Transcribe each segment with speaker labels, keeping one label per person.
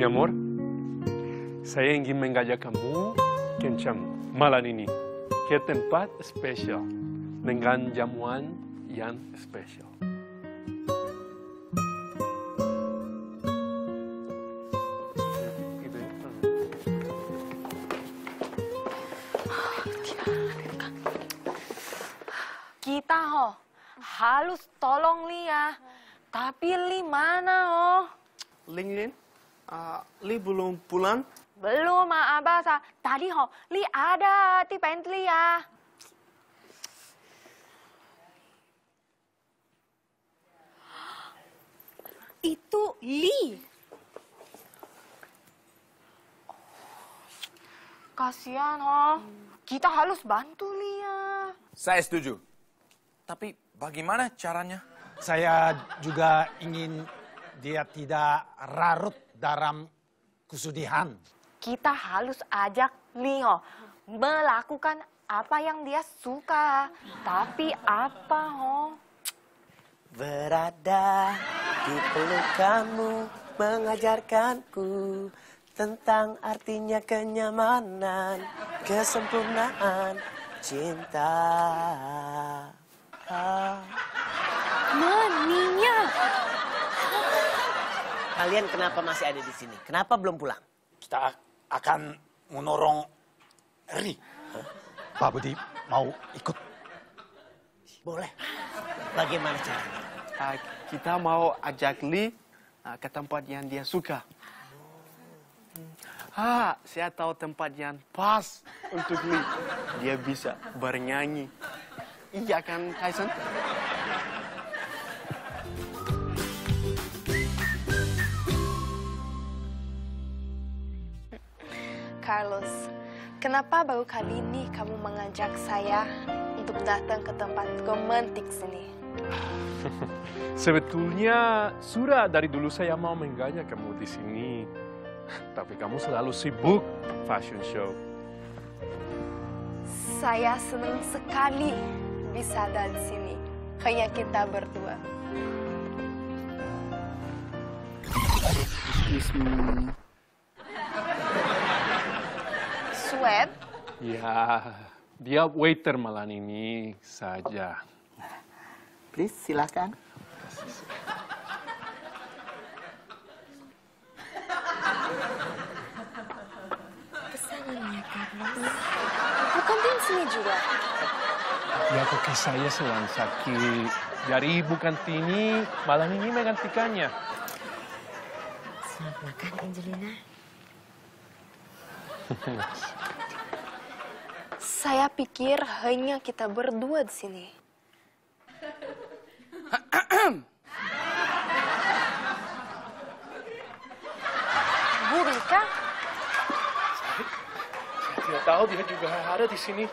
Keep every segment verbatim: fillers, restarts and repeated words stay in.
Speaker 1: amor, saya ingin mengajak kamu kencang malam ini ke tempat spesial dengan jamuan yang spesial.
Speaker 2: Kita ho harus tolong Lia, tapi Li mana ho?
Speaker 3: Lingin, uh, Li belum pulang?
Speaker 2: Belum, Abah. Tadi ho Li ada di pantry ya. Itu Li. Kasihan ho, kita harus bantu Lia.
Speaker 4: Saya setuju. Tapi bagaimana caranya?
Speaker 5: Saya juga ingin dia tidak larut dalam kesedihan.
Speaker 2: Kita harus ajak Leo melakukan apa yang dia suka. Tapi apa, ho?
Speaker 6: Berada di pelukanmu mengajarkanku tentang artinya kenyamanan, kesempurnaan, cinta. Ah.
Speaker 2: Maninya.
Speaker 6: Kalian kenapa masih ada di sini? Kenapa belum pulang?
Speaker 5: Kita akan menorong Ri. Pak Budi mau ikut?
Speaker 6: Boleh. Bagaimana caranya?
Speaker 3: Uh, kita mau ajak Li uh, ke tempat yang dia suka. Ah, saya tahu tempat yang pas untuk Li. Dia bisa bernyanyi. Iya kan, Tyson?
Speaker 2: Carlos, kenapa baru kali ini kamu mengajak saya untuk datang ke tempat romantik sini?
Speaker 1: Sebetulnya sudah dari dulu saya mau mengajak kamu di sini. Tapi kamu selalu sibuk fashion show.
Speaker 2: Saya senang sekali bisa ada di sini. Hanya kita berdua.
Speaker 3: Excuse me.
Speaker 2: Sweat?
Speaker 1: Ya, dia waiter malam ini saja.
Speaker 6: Please, silakan.
Speaker 2: Pesanannya, Carlos. Bukan di sini juga.
Speaker 1: Ya, kaki saya sedang sakit. Jadi ibu Kantini malam ini menggantikannya.
Speaker 7: Selamat makan, Angelina.
Speaker 2: Saya pikir hanya kita berdua di sini. Bu Rika?
Speaker 1: Saya tidak tahu dia juga ada di sini.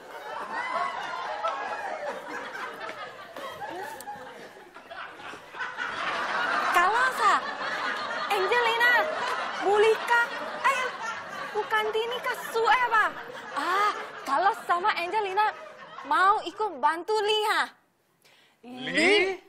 Speaker 2: Kalau sa, Angelina, Bu Rika, eh, bukan Tini kasu eh apa? Ah, kalau sama Angelina mau ikut bantu Lia.
Speaker 3: Li?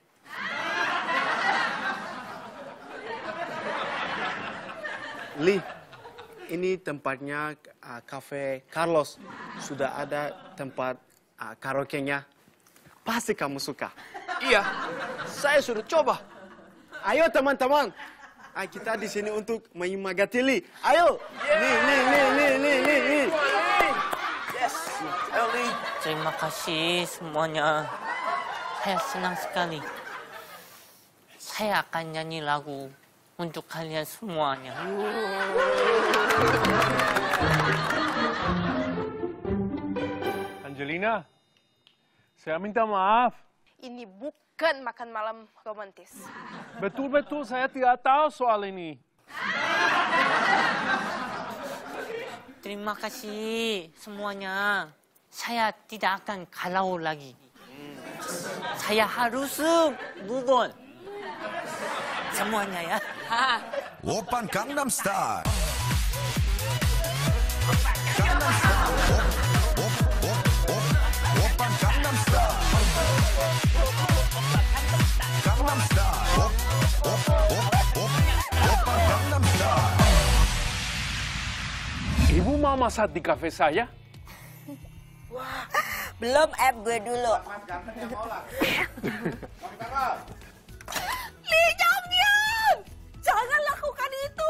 Speaker 3: Li, ini tempatnya uh, Cafe Carlos. Sudah ada tempat uh, karaoke-nya. Pasti kamu suka. Iya, saya sudah coba. Ayo teman-teman, uh, kita di sini untuk menyemangati Li. Ayo, Li, Li, Li, Li, Li, Li, Li. Yes, ayo Li.
Speaker 7: Terima kasih semuanya. Saya senang sekali. Saya akan nyanyi lagu untuk kalian semuanya.
Speaker 1: Angelina, saya minta maaf.
Speaker 2: Ini bukan makan malam romantis.
Speaker 1: Betul-betul saya tidak tahu soal ini.
Speaker 7: Terima kasih semuanya. Saya tidak akan galau lagi. Saya harus move on. Semuanya ya.
Speaker 8: Oppan Gangnam Style. Oppan Gangnam Style. Gangnam Style. Oppan Gangnam Style.
Speaker 1: sama saat di kafe saya?
Speaker 9: Belum, Eb, gue dulu.
Speaker 2: Lee Jong Hyun, jangan lakukan itu.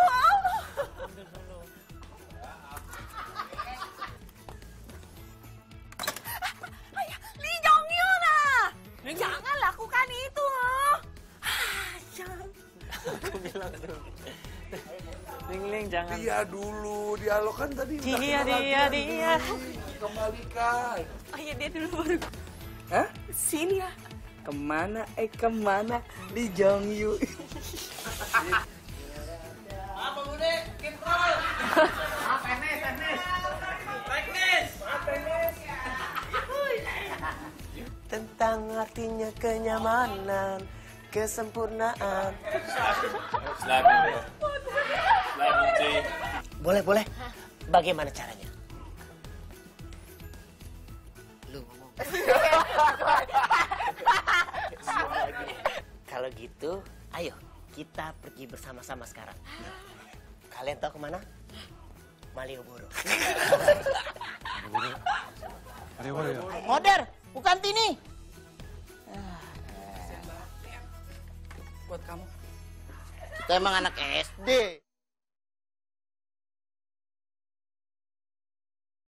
Speaker 2: Ayah, Lee Jong Hyun ah, jangan lakukan itu. Ah, jangan.
Speaker 7: Aku bilang dulu. Ling Ling jangan.
Speaker 10: Dia dulu, dialog kan tadi. udah
Speaker 7: Dia,
Speaker 10: kenal
Speaker 7: dia,
Speaker 10: lagi,
Speaker 7: dia.
Speaker 10: Kembalikan.
Speaker 2: Oh iya, dia dulu baru.
Speaker 6: Hah?
Speaker 2: Sini ya.
Speaker 6: Kemana, eh kemana? Di Jonghyun.
Speaker 7: Apa Bude? Kontrol. Ah, teknis, teknis. Teknis. Teknis.
Speaker 6: Tentang artinya kenyamanan, kesempurnaan. Boleh, boleh. Bagaimana caranya? Lu ngomong. Kalau gitu, ayo kita pergi bersama-sama sekarang. Kalian tahu kemana? Malioboro. Modern, bukan Tini. Buat kamu. Kita emang anak S D.